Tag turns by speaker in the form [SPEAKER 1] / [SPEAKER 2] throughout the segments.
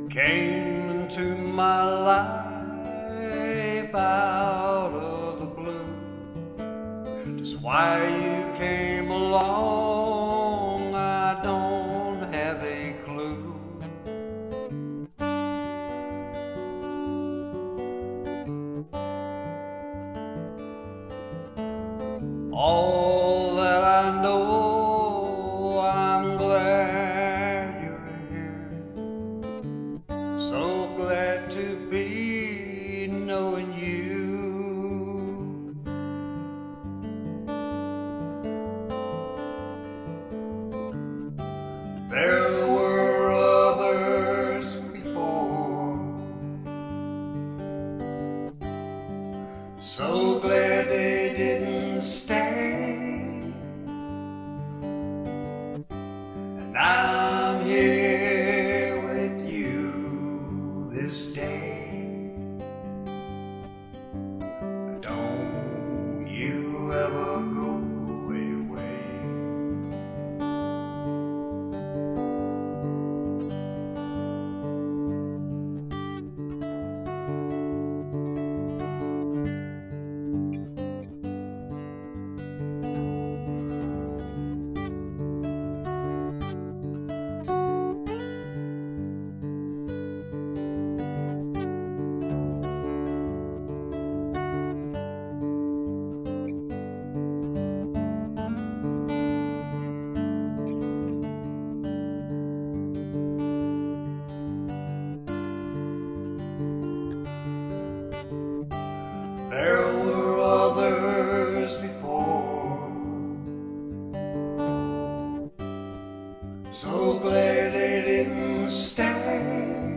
[SPEAKER 1] Came into my life out of the blue. Just why you came along, I don't have a clue. All that I know, I'm glad you're here. So glad to be knowing you. There were others before. So glad they didn't stay. And I'm here with you this day. Don't you ever go away. There were others before. So glad they didn't stay.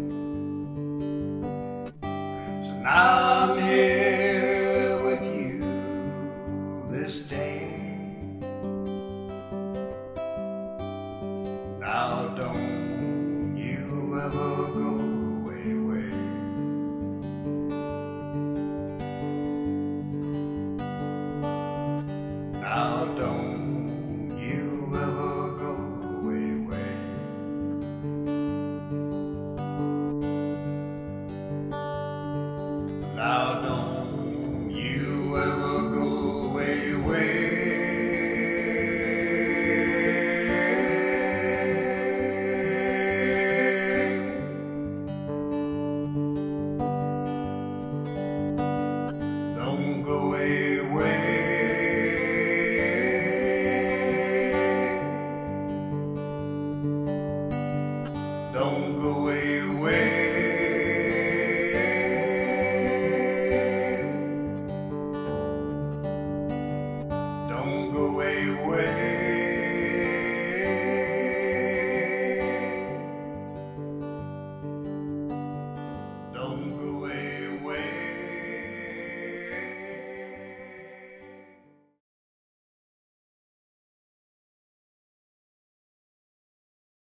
[SPEAKER 1] So now I'm here with you this day. Now don't you ever